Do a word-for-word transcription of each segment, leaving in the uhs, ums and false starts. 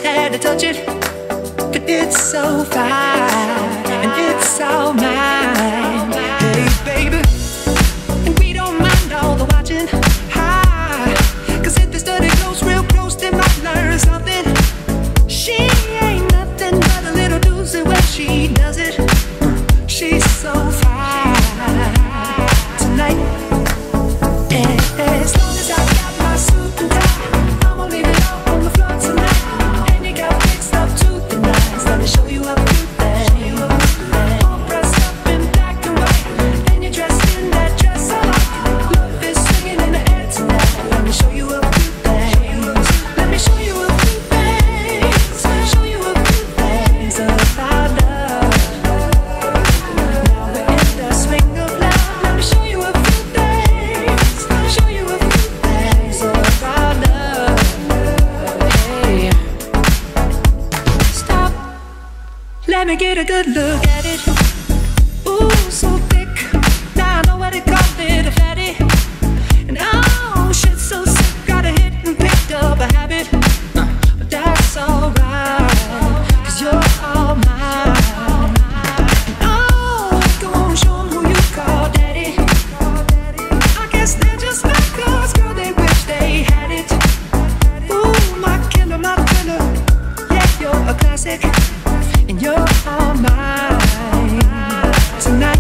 just had to touch it, but it's so fine and it's all mine. Hey baby, and we don't mind all the watching. Hi, cause if this dirty close real close, they might learn something. She ain't nothing but a little doozy when she does it. She's so fine tonight. And as long as I got my suit and tie, I'ma leave it all on the floor tonight. And you got fixed up to the nines. Let me show you a few things. All dressed up in black and white, and you're dressed in that dress I like. Love is swinging in the air tonight. Let me show you a few things. Let me show you a few things. Show you a few things about love. Now we're in the swing of love. Let me show you a few things. Show you a few things about love. Hey, stop. Let me get a good look at it. Ooh, so thick. Now I know what they call it, a fatty. And oh, shit, so sick. Got a hit and picked up a habit. Uh, but that's alright, cause you're all mine. Oh, go on, show 'em who you call daddy. I guess they're just like us, girl, they wish they had it. Ooh, my killer, my killer. Yeah, you're a classic, and you're all mine tonight.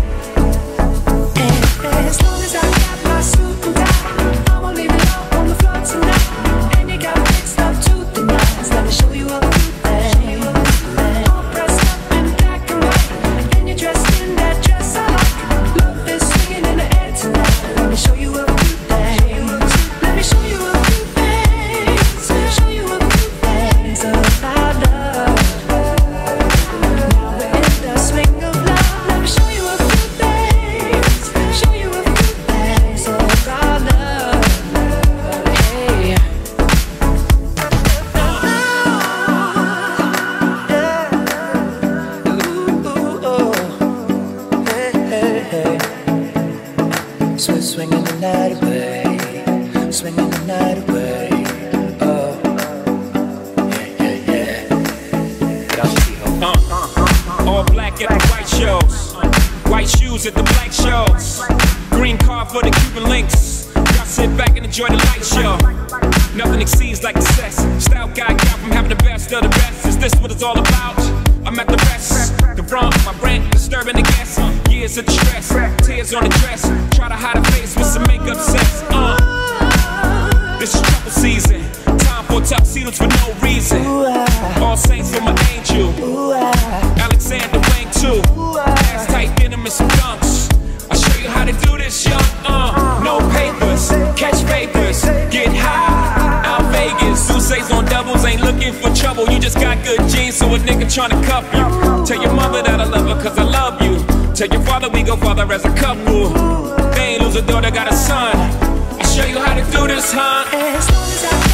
And as long as I got my suit and tie, I'ma leave it all on the floor tonight. And you got mixed up to the nines. Let me show you a few things. All dressed up in black and white, and you're dressed in that dress I like. Love is swinging in the air tonight. Let me show you a few things. Let me show you a few things. Show you a few things about love. Now we're in the swing of love. Let me show you a few things. Show you a few things about love. Hey. Ooh, oh. Hey, hey, hey. Swing, swinging the night away, swinging the night away. Oh, yeah, yeah, yeah. Uh, uh, all black at the white shows, white shoes at the black shows, green car for the Cuban links. Y'all sit back and enjoy the light show. Nothing exceeds like excess. Style guy got from having the best of the best. Is this what it's all about? I'm at the rest. Confront my brain, disturbing the guests. Years of distress, tears on the dress. Try to hide a face with some makeup sets. Uh, this is trouble season. Time for tuxedos for no reason. All saints for my angel. Alexander Wang too. Ass tight denim and some dunks. I'll show you how to do this, young. Uh, no papers, catch papers, get high. Out Vegas, Sousa's on doubles, ain't looking for trouble. You just got good genes, so a nigga tryna cuff you. Tell your mother that I love her, cause I love you. Tell your father we go father as a couple. They ain't lose a daughter, got a son. I'll show you how to do this, huh? As long as I